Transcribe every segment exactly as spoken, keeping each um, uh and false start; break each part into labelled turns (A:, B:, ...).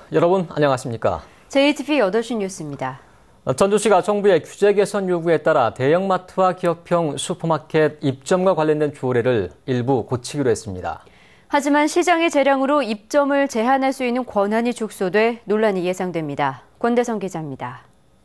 A: 여러분 안녕하십니까?
B: 제이티비 여덟 시 뉴스입니다.
A: 전주시가 정부의 규제 개선 요구에 따라 대형마트와 기업형 슈퍼마켓 입점과 관련된 조례를 일부 고치기로 했습니다.
B: 하지만 시장의 재량으로 입점을 제한할 수 있는 권한이 축소돼 논란이 예상됩니다. 권대성 기자입니다.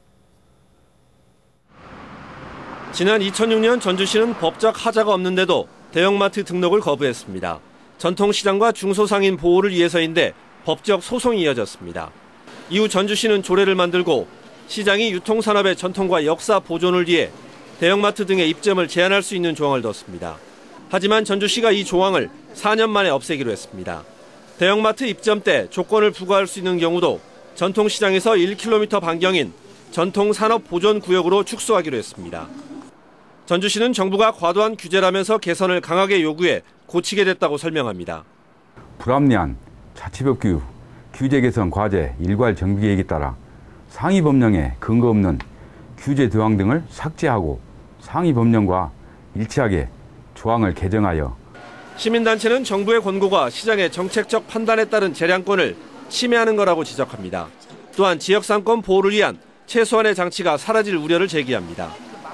C: 지난 이천육 년 전주시는 법적 하자가 없는데도 대형마트 등록을 거부했습니다. 전통시장과 중소상인 보호를 위해서인데 법적 소송이 이어졌습니다. 이후 전주시는 조례를 만들고 시장이 유통산업의 전통과 역사 보존을 위해 대형마트 등의 입점을 제한할 수 있는 조항을 뒀습니다. 하지만 전주시가 이 조항을 사 년 만에 없애기로 했습니다. 대형마트 입점 때 조건을 부과할 수 있는 경우도 전통시장에서 일 킬로미터 반경인 전통산업보존구역으로 축소하기로 했습니다. 전주시는 정부가 과도한 규제라면서 개선을 강하게 요구해 고치게 됐다고 설명합니다.
D: 불합리한 자치법규 규제 개선 과제 일괄 정비 계획에 따라 상위 법령에 근거 없는 규제 조항 등을 삭제하고 상위 법령과 일치하게 조항을 개정하여
C: 시민단체는 정부의 권고가 시장의 정책적 판단에 따른 재량권을 침해하는 거라고 지적합니다. 또한 지역상권 보호를 위한 최소한의 장치가 사라질 우려를 제기합니다.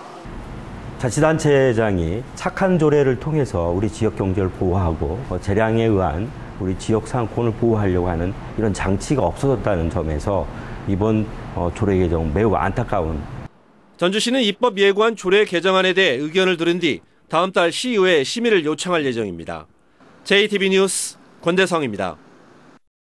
E: 자치단체장이 착한 조례를 통해서 우리 지역 경제를 보호하고 재량에 의한 우리 지역 상권을 보호하려고 하는 이런 장치가 없어졌다는 점에서 이번 조례 개정 매우 안타까운.
C: 전주시는 입법 예고한 조례 개정안에 대해 의견을 들은 뒤 다음 달 시의회에 심의를 요청할 예정입니다. 제이티비 뉴스 권대성입니다.